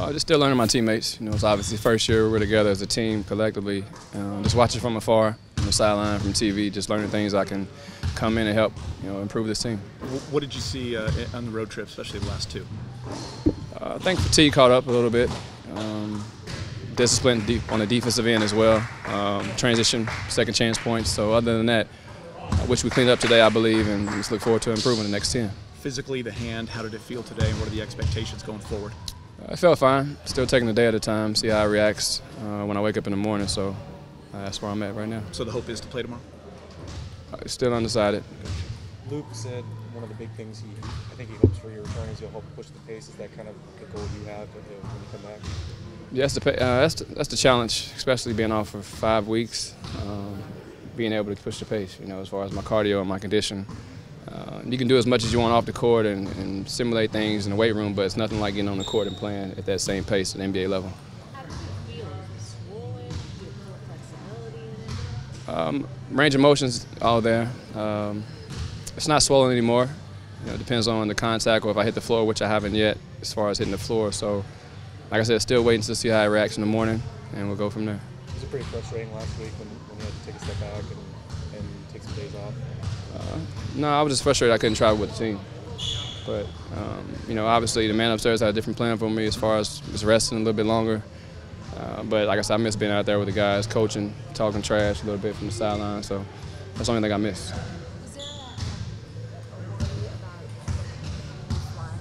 Just still learning my teammates. You know, it's obviously first year we're together as a team collectively. Just watching from afar, from the sideline, from TV, just learning things I can come in and help, improve this team. What did you see on the road trip, especially the last two? I think fatigue caught up a little bit. Discipline on the defensive end as well. Transition, second chance points. So other than that, I wish we cleaned up today, I believe, and just look forward to improving the next 10. Physically, the hand, how did it feel today, and what are the expectations going forward? I felt fine. Still taking the day at a time, see how it reacts when I wake up in the morning. So that's where I'm at right now. So the hope is to play tomorrow? Still undecided. Luke said one of the big things I think he hopes for your return is you'll help push the pace. Is that kind of the goal you have when you come back? Yes, that's the challenge, especially being off for 5 weeks. Being able to push the pace, as far as my cardio and my condition. You can do as much as you want off the court and simulate things in the weight room, but it's nothing like getting on the court and playing at that same pace at the NBA level. How do you feel? Swollen? Do you have more flexibility in it? Range of motion's all there. It's not swollen anymore. It depends on the contact or if I hit the floor, which I haven't yet as far as hitting the floor. So, like I said, still waiting to see how it reacts in the morning, and we'll go from there. Was it pretty frustrating last week when you had to take a step back and take some days off? No, I was just frustrated I couldn't travel with the team. But, obviously the man upstairs had a different plan for me as far as just resting a little bit longer. But like I said, I miss being out there with the guys, coaching, talking trash a little bit from the sideline. So that's the only thing I miss. Was there a worry about flying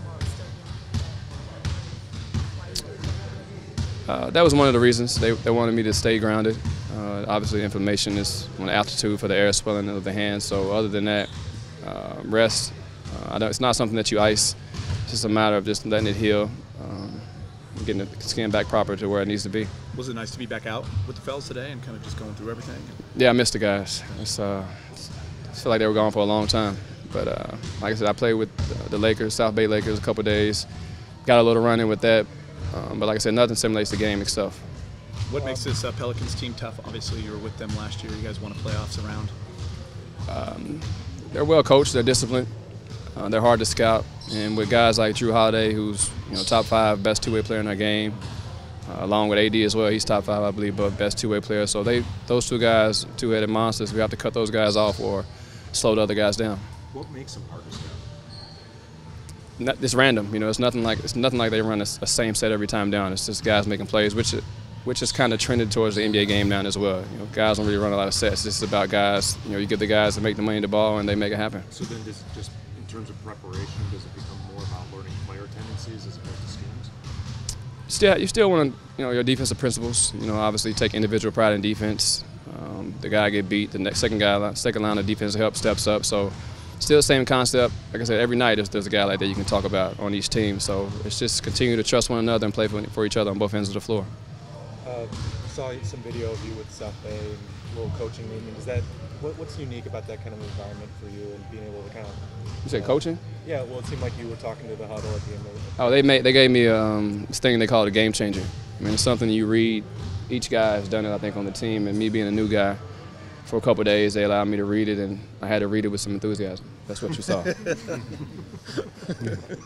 while still That was one of the reasons. They wanted me to stay grounded. Obviously, inflammation is on the altitude for the air swelling of the hands. So other than that, rest. It's not something that you ice. It's just a matter of just letting it heal, getting the skin back proper to where it needs to be. Was it nice to be back out with the fellas today and kind of just going through everything? Yeah, I missed the guys. I feel like they were gone for a long time. But like I said, I played with the Lakers, South Bay Lakers, a couple of days. Got a little run-in with that. But like I said, nothing simulates the game itself. What makes this Pelicans team tough? Obviously, you were with them last year. You guys won a playoffs around. They're well coached. They're disciplined. They're hard to scout. And with guys like Drew Holiday, who's top 5 best two-way player in our game, along with AD as well. He's top 5, I believe, but best two-way player. So those two guys, two-headed monsters. We have to cut those guys off or slow the other guys down. What makes them hard to scout? It's random. It's nothing like they run a same set every time down. It's just guys making plays, which is kind of trended towards the NBA game now as well. Guys don't really run a lot of sets. It's just about guys. You get the guys that make the money in the ball and they make it happen. So then, just in terms of preparation, does it become more about learning player tendencies as opposed to schemes? You still want to, your defensive principles. Obviously take individual pride in defense. The guy get beat, the second line of defensive help steps up. So still the same concept. Like I said, every night there's a guy like that you can talk about on each team. So it's just continue to trust one another and play for each other on both ends of the floor. Saw some video of you with South Bay and a little coaching meeting. What's unique about that kind of environment for you and being able to kind of? You said coaching? Yeah, well, it seemed like you were talking to the huddle at the end of it. Oh, they gave me this thing they call it a game changer. I mean, it's something you read. Each guy has done it, I think, on the team, and me being a new guy, for a couple of days they allowed me to read it, and I had to read it with some enthusiasm. That's what you saw. So have you been to many 3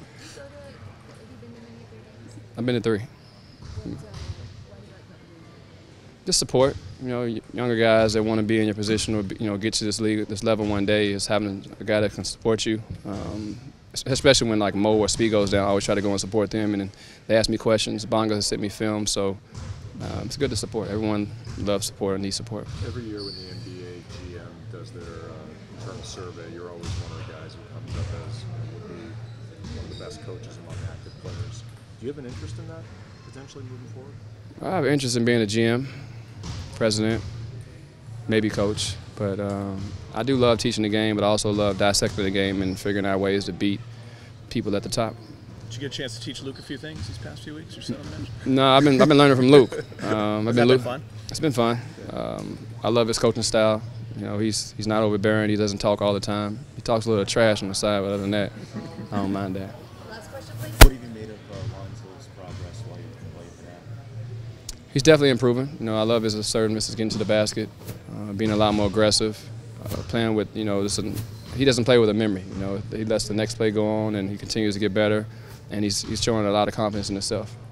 days? I've been to 3. Just support, younger guys that want to be in your position or get to this level one day is having a guy that can support you. Especially when like Mo or Speed goes down, I always try to go and support them, and they ask me questions. Bonga has sent me film, so it's good to support. Everyone loves support and needs support. Every year when the NBA GM does their internal survey, you're always one of the guys who comes up as would be one of the best coaches among active players. Do you have an interest in that potentially moving forward? I have an interest in being a GM, president, maybe coach. But I do love teaching the game, but I also love dissecting the game and figuring out ways to beat people at the top. Did you get a chance to teach Luke a few things these past few weeks or so? No, I've been learning from Luke. Has that been fun? It's been fun. I love his coaching style. He's not overbearing. He doesn't talk all the time. He talks a little trash on the side, but other than that, I don't mind that. Last question, please. What have you made of Lonzo's progress while you've been at? He's definitely improving. I love his assertiveness, getting to the basket, being a lot more aggressive, playing with, he doesn't play with a memory. He lets the next play go on, and he continues to get better, and he's showing a lot of confidence in himself.